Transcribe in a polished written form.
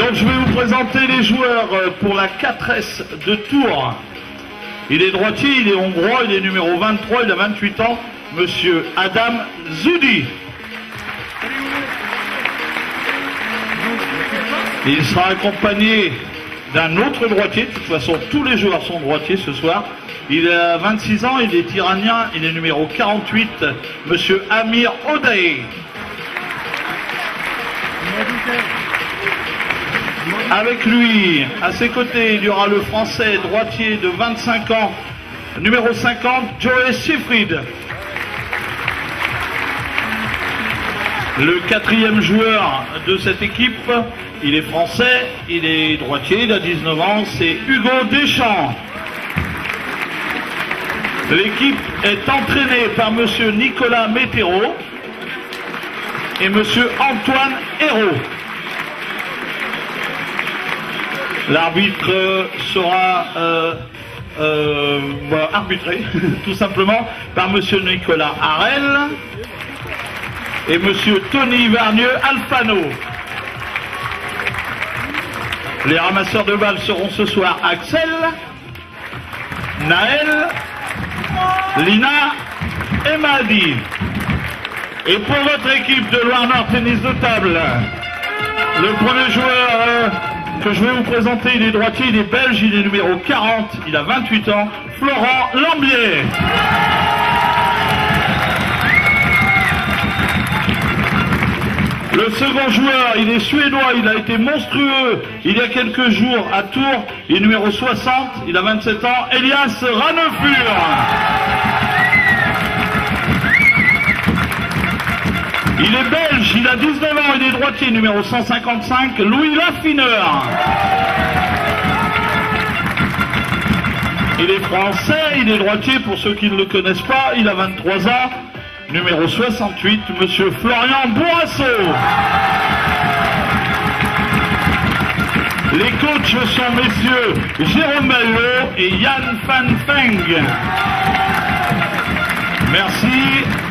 Donc je vais vous présenter les joueurs pour la 4S de Tours. Il est droitier, il est hongrois, il est numéro 23, il a 28 ans, monsieur Adam Zoudi. Il sera accompagné d'un autre droitier, de toute façon tous les joueurs sont droitiers ce soir. Il a 26 ans, il est iranien, il est numéro 48, monsieur Amir Odaï. Avec lui, à ses côtés, il y aura le français droitier de 25 ans, numéro 50, Joey Sifrid. Le quatrième joueur de cette équipe, il est français, il est droitier, il a 19 ans, c'est Hugo Deschamps. L'équipe est entraînée par monsieur Nicolas Météro et monsieur Antoine Hérault. L'arbitre sera arbitré tout simplement par monsieur Nicolas Harel et monsieur Tony Vernieux Alfano. Les ramasseurs de balles seront ce soir Axel, Naël, Lina et Mahdi. Et pour votre équipe de Loire-Nord Tennis de Table, le premier joueur que je vais vous présenter, il est droitier, il est belge, il est numéro 40, il a 28 ans, Florent Lambier. Le second joueur, il est suédois, il a été monstrueux il y a quelques jours à Tours, il est numéro 60, il a 27 ans, Elias Ranefur. Il est belge, il a 19 ans, il est droitier, numéro 155, Louis Laffineur. Il est français, il est droitier, pour ceux qui ne le connaissent pas, il a 23 ans, numéro 68, monsieur Florian Bourasseau. Les coachs sont messieurs Jérôme Maillot et Yann Van Feng. Merci.